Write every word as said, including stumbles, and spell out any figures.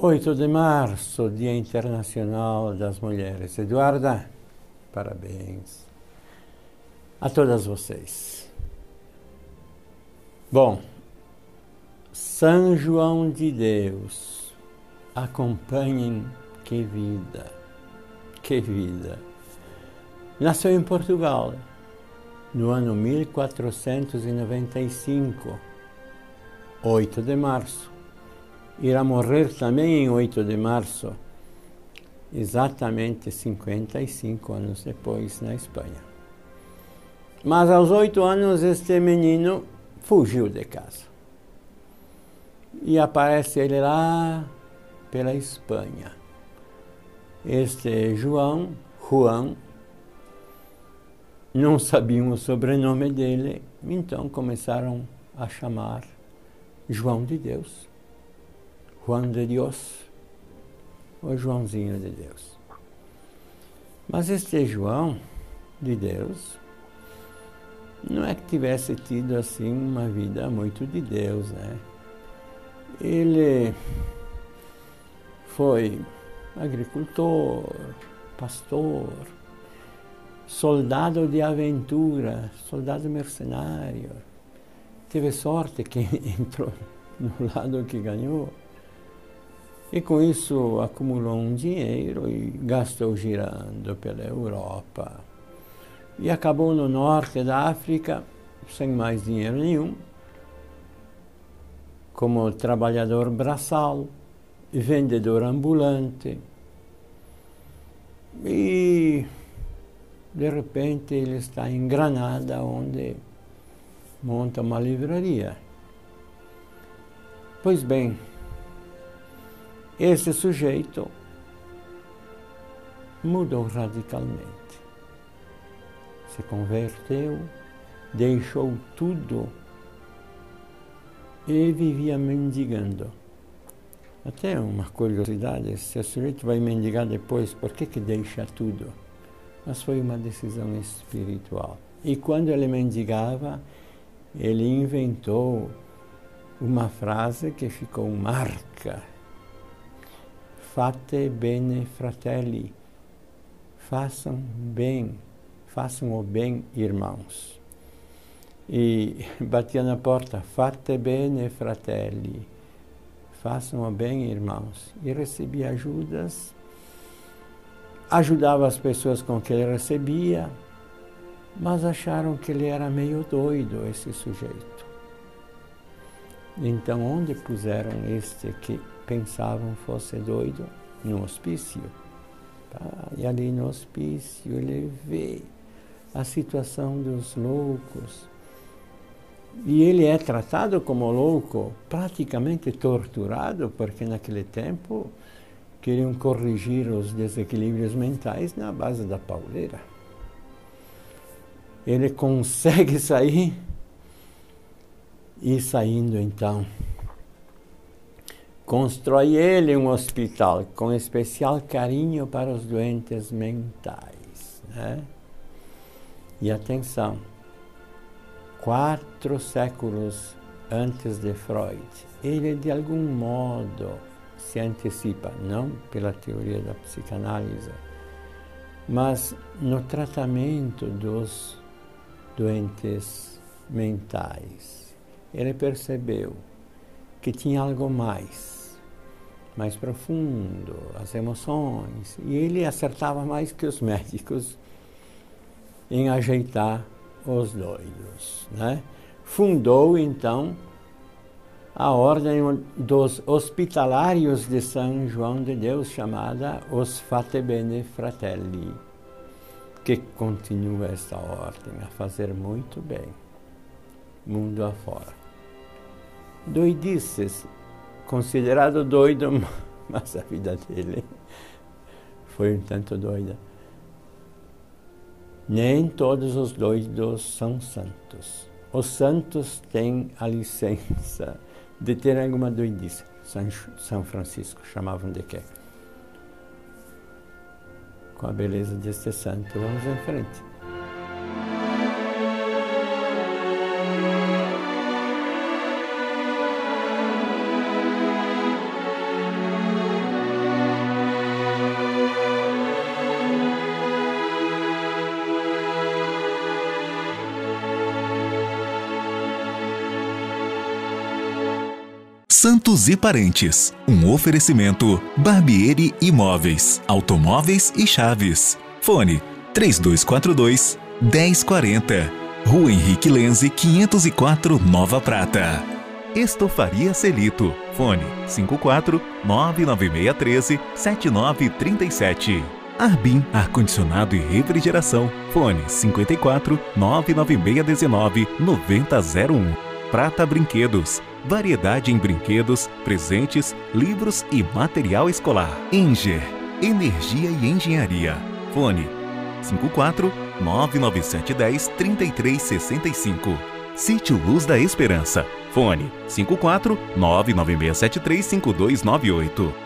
oito de março, Dia Internacional das Mulheres. Eduarda, parabéns a todas vocês. Bom, São João de Deus, acompanhem, que vida, que vida. Nasceu em Portugal, no ano mil quatrocentos e noventa e cinco, oito de março. Irá morrer também em oito de março, exatamente cinquenta e cinco anos depois, na Espanha. Mas aos oito anos este menino fugiu de casa. E aparece ele lá pela Espanha. Este João, Juan, não sabiam o sobrenome dele, então começaram a chamar João de Deus. Juan de Deus, ou Joãozinho de Deus. Mas este João de Deus não é que tivesse tido assim uma vida muito de Deus, né? Ele foi agricultor, pastor, soldado de aventura, soldado mercenário. Teve sorte que entrou no lado que ganhou. E com isso acumulou um dinheiro e gastou girando pela Europa. E acabou no norte da África, sem mais dinheiro nenhum, como trabalhador braçal, vendedor ambulante. E, de repente, ele está em Granada, onde monta uma livraria. Pois bem, esse sujeito mudou radicalmente. Se converteu, deixou tudo e vivia mendigando. Até uma curiosidade, se o sujeito vai mendigar depois, por que que deixa tudo? Mas foi uma decisão espiritual. E quando ele mendigava, ele inventou uma frase que ficou marca. Fate bene fratelli, façam bem, façam o bem, irmãos. E batia na porta, fate bene fratelli, façam o bem, irmãos. E recebia ajudas, ajudava as pessoas com que ele recebia, mas acharam que ele era meio doido, esse sujeito. Então, onde puseram este que pensavam fosse doido? No hospício. Tá? E ali no hospício ele vê a situação dos loucos. E ele é tratado como louco, praticamente torturado, porque naquele tempo queriam corrigir os desequilíbrios mentais na base da pauleira. Ele consegue sair, e saindo então, constrói ele um hospital com especial carinho para os doentes mentais, né? E atenção, quatro séculos antes de Freud, ele de algum modo se antecipa, não pela teoria da psicanálise, mas no tratamento dos doentes mentais. Ele percebeu que tinha algo mais, mais profundo, as emoções, e ele acertava mais que os médicos em ajeitar os doidos, né? Fundou, então, a Ordem dos Hospitalários de São João de Deus, chamada os Fate Bene Fratelli, que continua esta ordem a fazer muito bem, mundo afora. Doidices, considerado doido, mas a vida dele foi um tanto doida. Nem todos os doidos são santos. Os santos têm a licença de ter alguma doidice. São, São Francisco chamavam de quê? Com a beleza deste santo, vamos em frente. Santos e Parentes. Um oferecimento Barbieri Imóveis, Automóveis e Chaves. Fone três dois quatro dois, um zero quatro zero. Rua Henrique Lenze, quinhentos e quatro, Nova Prata. Estofaria Celito. Fone cinco quatro nove nove seis um três, sete nove três sete. Arbin Ar-Condicionado e Refrigeração. Fone cinco quatro nove nove seis um nove, nove zero zero um. Prata Brinquedos. Variedade em brinquedos, presentes, livros e material escolar. Enger. Energia e Engenharia. Fone cinco quatro nove nove sete um zero, três três seis cinco. Sítio Luz da Esperança. Fone cinco quatro nove nove seis sete três cinco dois nove oito.